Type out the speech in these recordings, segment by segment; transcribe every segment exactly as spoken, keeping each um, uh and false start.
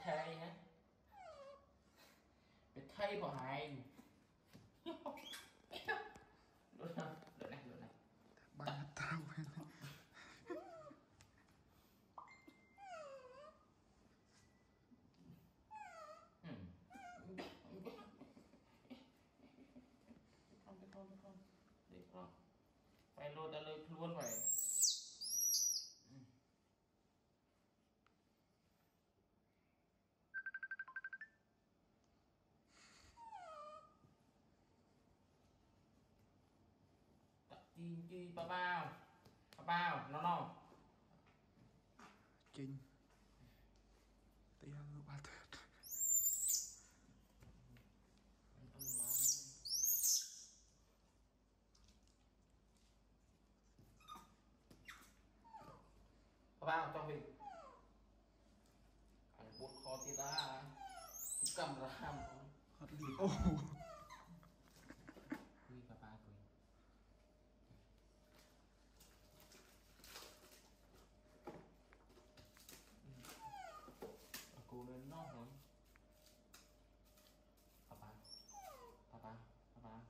thay hả để thay của hai lượt này lượt này lượt này ba tao bên không không không để không phải lôi ta lôi luôn phải chi chi ba bao ba bao nó nó Chinh tiền lu ba thớt ba bao cho mình anh bút khó tí ta cầm ra hết liền ô quy ba ba quy cô lên nó rồi ba ba ba ba ba ba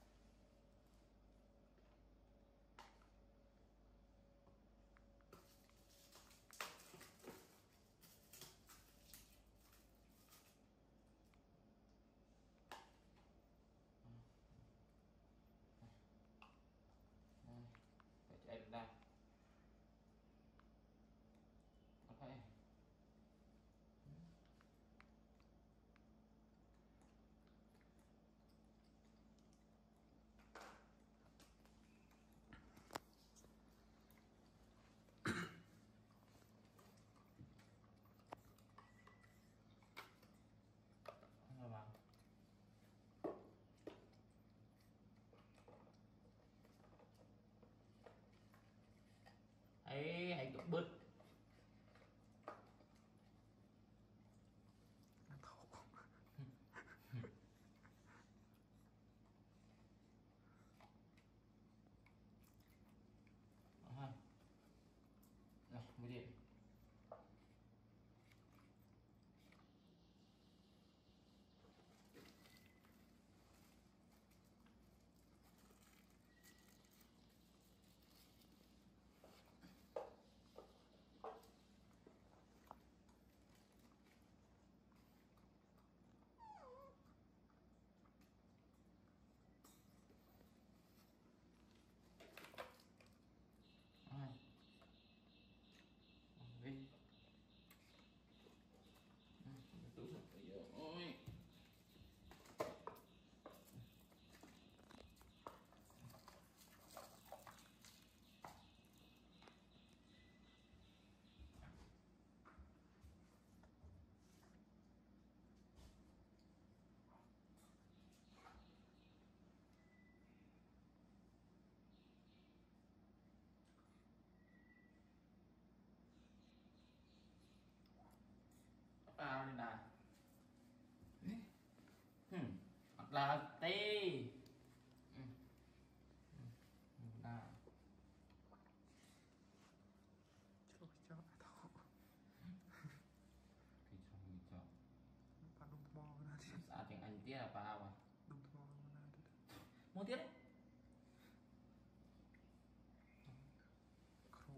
phải chạy được đây ok rồi bạn ấy hãy cực bứt thấu này mới điện đi túi rồi bây giờ ôi bao đi nào hmm. là tê nào cho cho thấu thì xong mình chọn bạn đúng mò ra thì sao tiếng Anh tiết là bao à đúng mò ra mua tiếp đấy khổ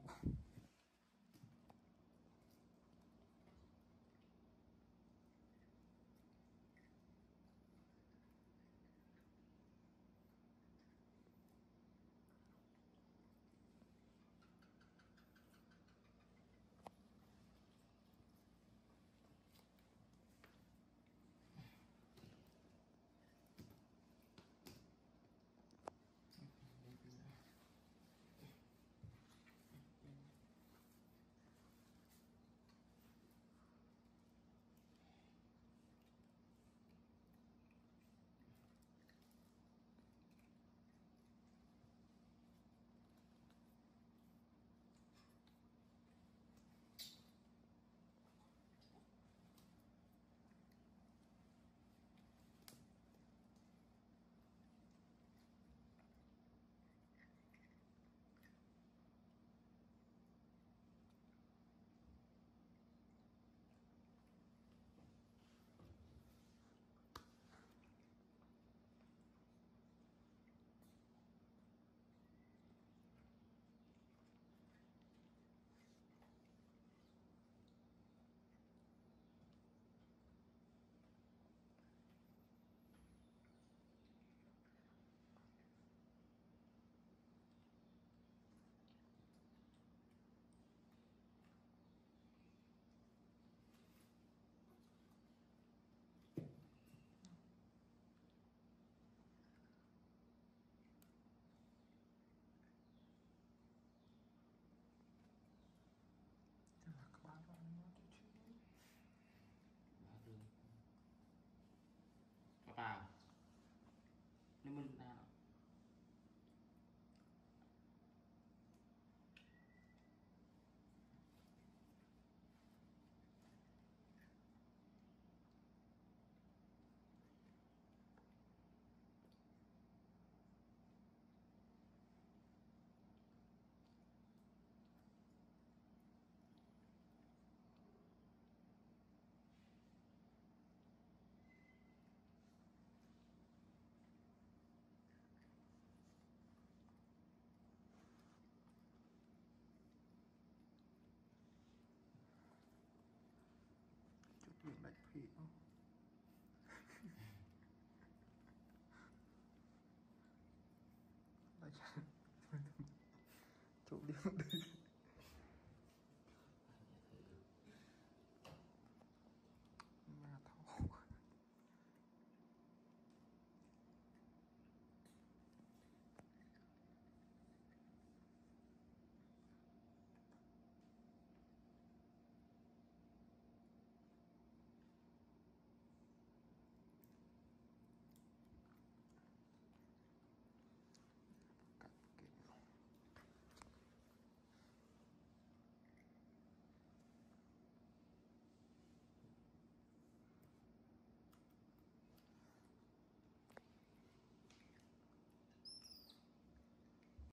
miệng đại phỉ không? Lại